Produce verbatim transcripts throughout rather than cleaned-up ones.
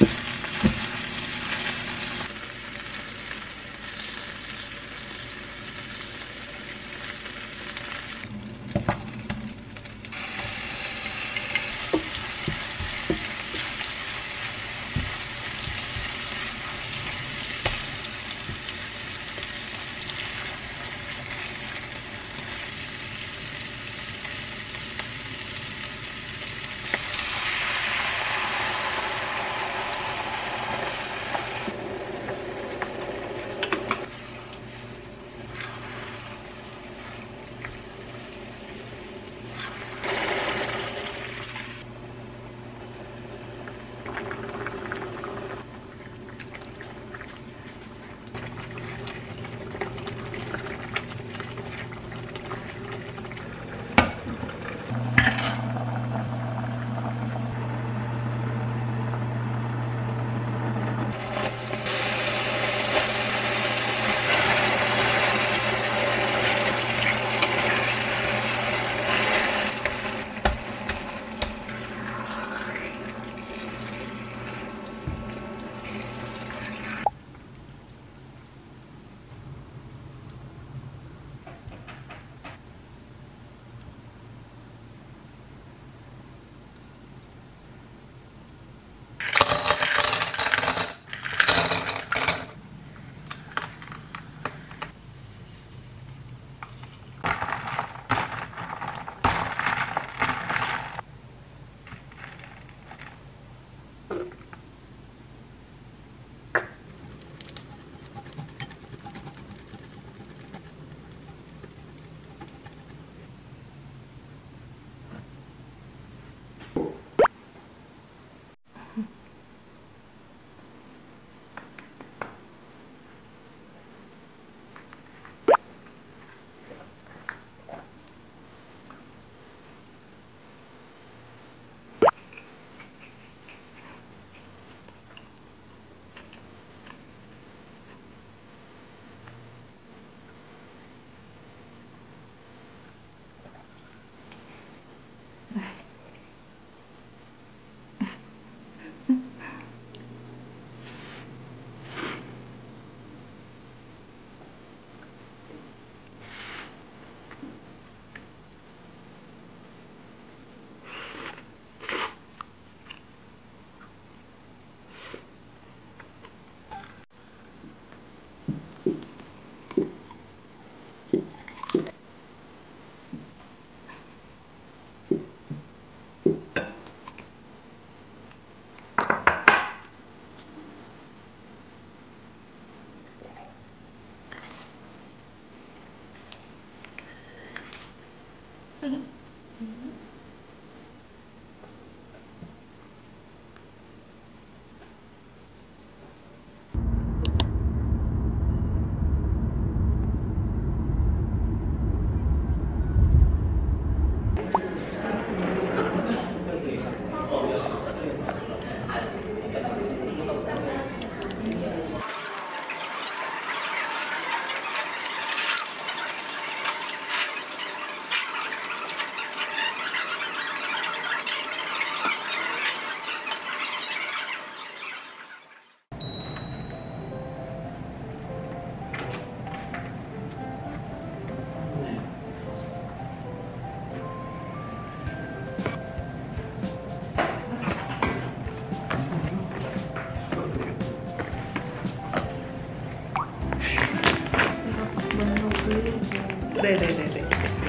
네네네네.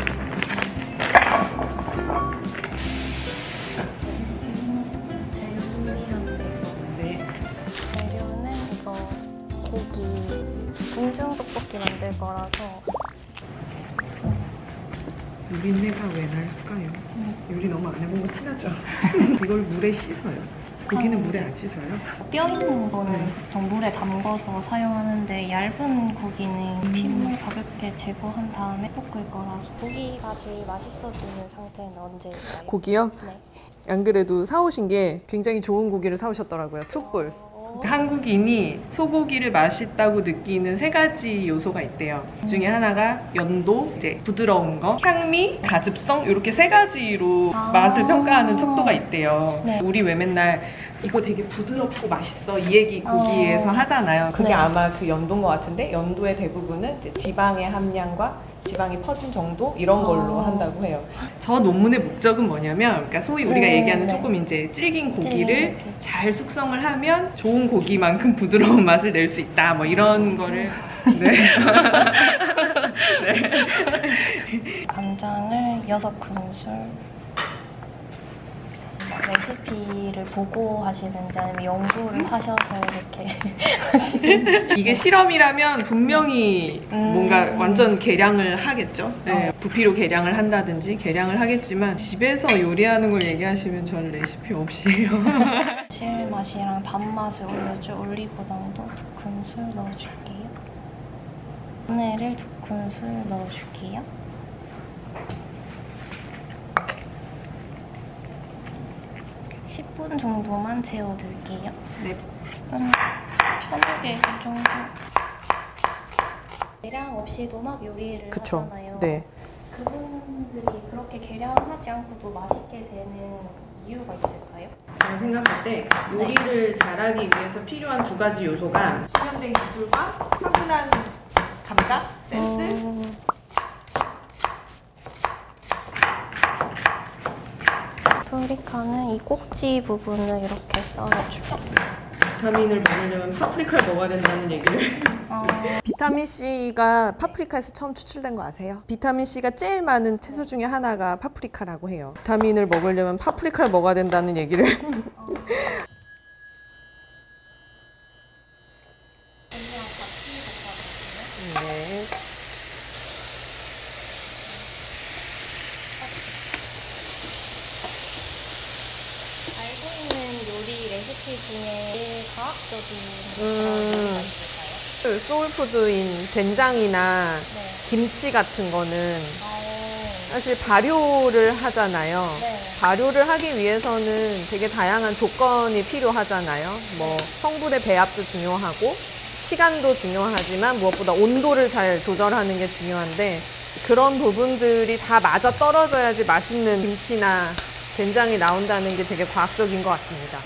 네. 재료는 이거 고기 궁중 떡볶이 만들 거라서. 비린내가 왜 날까요? 요리 너무 안 해본 거 티나죠? 이걸 물에 씻어요. 고기는 물에 안 씻어요? 뼈 있는 거는 네. 보통 물에 담궈서 사용하는데 얇은 고기는 핏물 가볍게 제거한 다음에 볶을 거라서. 고기가 제일 맛있어지는 상태는 언제일까요? 고기요? 네. 안 그래도 사오신 게 굉장히 좋은 고기를 사오셨더라고요. 툭불. 어... 오. 한국인이 소고기를 맛있다고 느끼는 세 가지 요소가 있대요. 그 중에 하나가 연도, 이제 부드러운 거, 향미, 가즙성 이렇게 세 가지로 아. 맛을 평가하는 척도가 있대요. 네. 우리 왜 맨날 이거 되게 부드럽고 맛있어 이 얘기 고기에서 어. 하잖아요. 그게 네. 아마 그 연도인 것 같은데 연도의 대부분은 이제 지방의 함량과 지방이 퍼진 정도 이런 걸로 어. 한다고 해요. 저 논문의 목적은 뭐냐면, 그러니까 소위 우리가 네, 얘기하는 네. 조금 이제 질긴 고기를 고기. 잘 숙성을 하면 좋은 고기만큼 부드러운 맛을 낼 수 있다. 뭐 이런 거를 네. 네. 간장을 여섯 큰술. 레시피를 보고 하시는지 아니면 연구를 하셔서 이렇게 하시는지. 이게 실험이라면 분명히 음. 뭔가 완전 계량을 하겠죠. 네. 부피로 계량을 한다든지 계량을 하겠지만 집에서 요리하는 걸 얘기하시면 저는 레시피 없이 해요. 실맛이랑 단맛을 올려줄 올리고당도 두 큰술 넣어줄게요. 마늘을 두 큰술 넣어줄게요. 십 분 정도만 재워둘게요. 네. 음, 편하게 이 정도. 계량 없이도 막 요리를 그쵸. 하잖아요. 네. 그분들이 그렇게 계량하지 않고도 맛있게 되는 이유가 있을까요? 제가 생각할 때 요리를 잘하기 위해서 필요한 두 가지 요소가 실현된 기술과 타고난 감각, 센스. 음, 파프리카는 이 꼭지 부분을 이렇게 썰어줄게요. 비타민을 먹으려면 파프리카를 먹어야 된다는 얘기를. 어, 비타민 C가 파프리카에서 처음 추출된 거 아세요? 비타민 C가 제일 많은 채소 중에 하나가 파프리카라고 해요. 비타민을 먹으려면 파프리카를 먹어야 된다는 얘기를. 네. 알고 있는 요리 레시피 중에 제일 과학적인 음. 그런 요리가 있을까요? 소울푸드인 된장이나 네. 김치 같은 거는 어, 사실 발효를 하잖아요. 네. 발효를 하기 위해서는 되게 다양한 조건이 필요하잖아요. 뭐 성분의 배합도 중요하고 시간도 중요하지만 무엇보다 온도를 잘 조절하는 게 중요한데 그런 부분들이 다 맞아 떨어져야지 맛있는 김치나 된장이 나온다는 게 되게 과학적인 것 같습니다.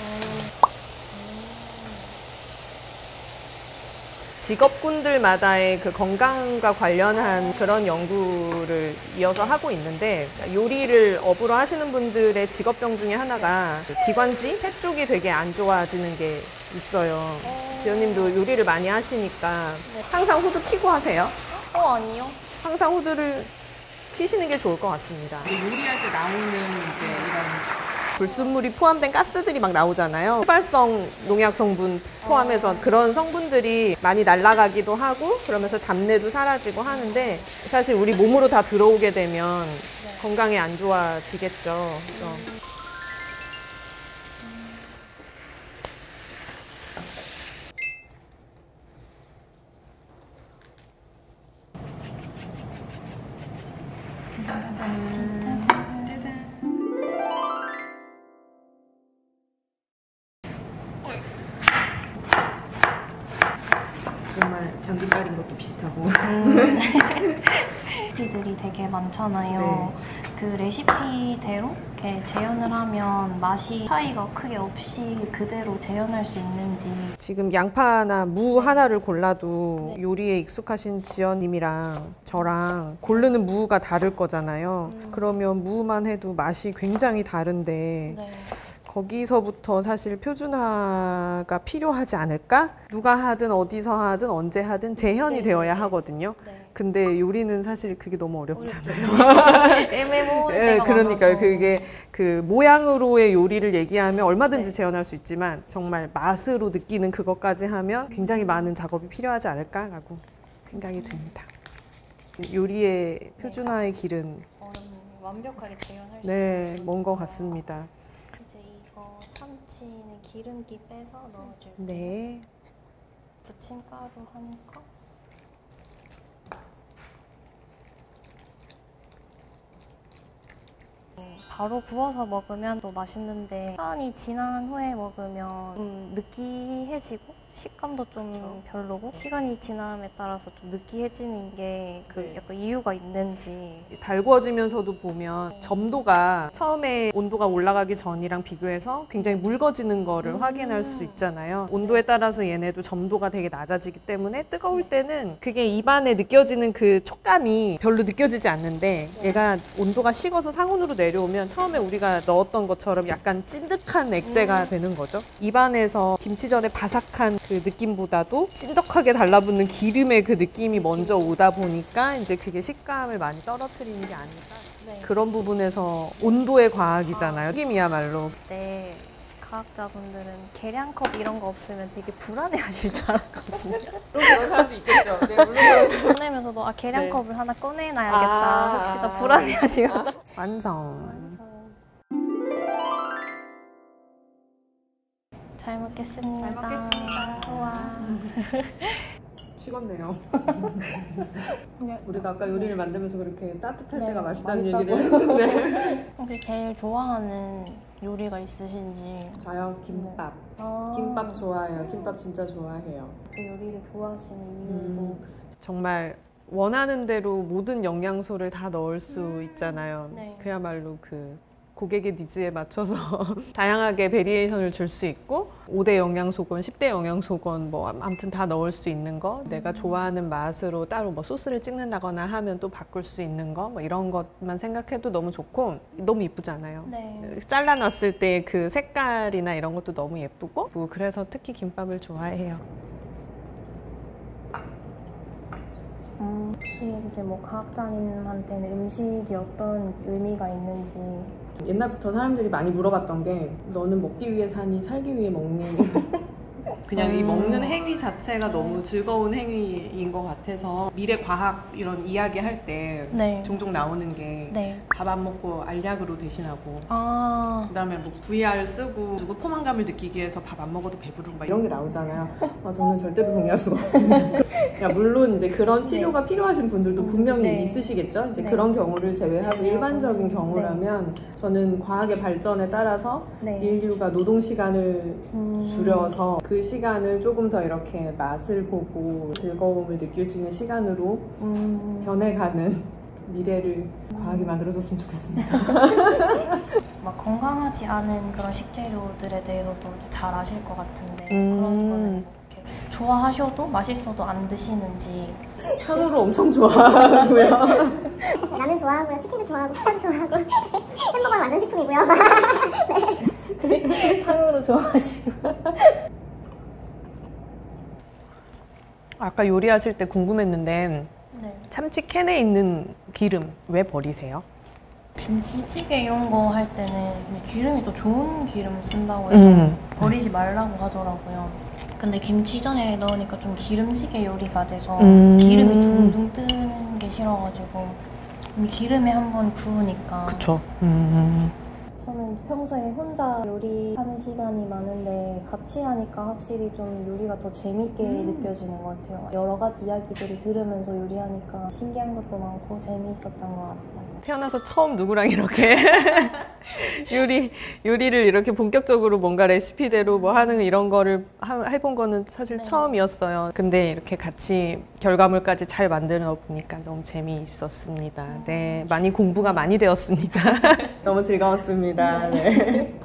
직업군들마다의 그 건강과 관련한 그런 연구를 이어서 하고 있는데 요리를 업으로 하시는 분들의 직업병 중에 하나가 그 기관지, 폐 쪽이 되게 안 좋아지는 게 있어요. 지연님도 요리를 많이 하시니까 항상 후드 켜고 하세요? 어, 아니요. 항상 후드를 키시는 게 좋을 것 같습니다. 요리할 때 나오는 이제 이런 불순물이 포함된 가스들이 막 나오잖아요. 휘발성 농약 성분 포함해서 그런 성분들이 많이 날아가기도 하고 그러면서 잡내도 사라지고 하는데 사실 우리 몸으로 다 들어오게 되면 건강에 안 좋아지겠죠. 그래서 정말 장기 깔인 것도 비슷하고. 레시피들이 되게 많잖아요. 그 레시피대로 이렇게 재현을 하면 맛이 차이가 크게 없이 그대로 재현할 수 있는지. 지금 양파나 무 하나를 골라도 요리에 익숙하신 지연님이랑 저랑 고르는 무가 다를 거잖아요. 음. 그러면 무만 해도 맛이 굉장히 다른데 네. 거기서부터 사실 표준화가 필요하지 않을까? 누가 하든 어디서 하든 언제 하든 재현이 네. 되어야 하거든요. 네. 근데 요리는 사실 그게 너무 어렵잖아요. 애매모호할 예, 때가 그러니까요. 많아서. 그게 그 모양으로의 요리를 얘기하면 얼마든지 네. 재현할 수 있지만 정말 맛으로 느끼는 그것까지 하면 굉장히 많은 작업이 필요하지 않을까라고 생각이 듭니다. 요리의 표준화의 길은 어른 완벽하게 재현할 수 네, 있는 먼 것 거니까. 같습니다. 이제 이거 참치는 기름기 빼서 넣어줄게요. 네. 부침가루 한 컵. 바로 구워서 먹으면 또 맛있는데 시간이 지난 후에 먹으면 좀 느끼해지고 식감도 좀 그쵸. 별로고 시간이 지남에 따라서 좀 느끼해지는 게 그 네. 약간 이유가 있는지 달구어지면서도 보면 점도가 처음에 온도가 올라가기 전이랑 비교해서 굉장히 묽어지는 거를 음. 확인할 수 있잖아요. 온도에 따라서 얘네도 점도가 되게 낮아지기 때문에 뜨거울 때는 그게 입안에 느껴지는 그 촉감이 별로 느껴지지 않는데 얘가 온도가 식어서 상온으로 내려오면 처음에 우리가 넣었던 것처럼 약간 찐득한 액체가 되는 거죠. 입안에서 김치전의 바삭한 그 느낌보다도 찐득하게 달라붙는 기름의 그 느낌이 먼저 오다 보니까 이제 그게 식감을 많이 떨어뜨리는 게 아닐까. 네. 그런 부분에서 온도의 과학이잖아요. 튀김이야말로. 그때 과학자분들은 계량컵 이런 거 없으면 되게 불안해하실 줄 알았거든요. 그런 사람도 있겠죠. 네, 물론. 꺼내면서도 아 계량컵을 네. 하나 꺼내놔야겠다. 아, 혹시 나 아. 불안해하시거나. 완성. 잘 먹겠습니다. 잘 먹겠습니다. 우와. 식었네요. 우리가 아까 요리를 만들면서 그렇게 따뜻할 네, 때가 맛있다는 맛있다고. 얘기를 했는데. 혹시 제일 좋아하는 요리가 있으신지? 저요, 김밥. 아, 김밥 좋아해요. 김밥 진짜 좋아해요. 그 요리를 좋아하시는 이유도 음, 정말 원하는 대로 모든 영양소를 다 넣을 수 음, 있잖아요. 네. 그야말로 그 고객의 니즈에 맞춰서 다양하게 베리에이션을 줄 수 있고 오 대 영양소건, 십 대 영양소건 뭐 아무튼 다 넣을 수 있는 거, 내가 좋아하는 맛으로 따로 뭐 소스를 찍는다거나 하면 또 바꿀 수 있는 거, 뭐 이런 것만 생각해도 너무 좋고 너무 이쁘잖아요. 네. 잘라놨을 때 그 색깔이나 이런 것도 너무 예쁘고 뭐 그래서 특히 김밥을 좋아해요. 음, 혹시 이제 뭐 과학자님한테는 음식이 어떤 의미가 있는지. 옛날부터 사람들이 많이 물어봤던 게 너는 먹기 위해 사니 살기 위해 먹니? 그냥 이 음. 먹는 행위 자체가 너무 즐거운 행위인 것 같아서 미래 과학 이런 이야기 할 때 네. 종종 나오는 게 밥 안 네. 먹고 알약으로 대신하고 아, 그다음에 뭐 브이알 쓰고 누구 포만감을 느끼기 위해서 밥 안 먹어도 배부르고 막 이런 게 나오잖아요. 아, 저는 절대로 동의할 수가 없습니다. 그러니까 물론 이제 그런 치료가 필요하신 분들도 분명히 네. 있으시겠죠. 이제 네. 그런 경우를 제외하고 제외하고. 일반적인 경우라면 저는 과학의 발전에 따라서 네. 인류가 노동 시간을 음. 줄여서 그 시간을 조금 더 이렇게 맛을 보고 즐거움을 느낄 수 있는 시간으로 음. 변해가는 미래를 과학이 만들어줬으면 좋겠습니다. 막 건강하지 않은 그런 식재료들에 대해서도 잘 아실 것 같은데 음. 그런 거는 뭐 이렇게 좋아하셔도 맛있어도 안 드시는지. 참으로 엄청 좋아하고요. 라면 좋아하고요, 치킨도 좋아하고, 피자도 좋아하고, 햄버거는 완전 식품이고요. 탕으로 좋아하시고. 아까 요리하실 때 궁금했는데 네. 참치 캔에 있는 기름 왜 버리세요? 김치찌개 이런 거 할 때는 기름이 또 좋은 기름 쓴다고 해서 음. 버리지 말라고 하더라고요. 근데 김치전에 넣으니까 좀 기름지게 요리가 돼서 음. 기름이 둥둥 뜨는 게 싫어가지고 이미 기름에 한번 구우니까. 그쵸. 음. 저는 평소에 혼자 요리하는 시간이 많은데 같이 하니까 확실히 좀 요리가 더 재밌게 느껴지는 것 같아요. 여러 가지 이야기들을 들으면서 요리하니까 신기한 것도 많고 재미있었던 것 같아요. 태어나서 처음 누구랑 이렇게 요리, 요리를 이렇게 본격적으로 뭔가 레시피대로 뭐 하는 이런 거를 하, 해본 거는 사실 네. 처음이었어요. 근데 이렇게 같이 결과물까지 잘 만들어 보니까 너무 재미있었습니다. 네, 많이 공부가 많이 되었습니다. 너무 즐거웠습니다. 네.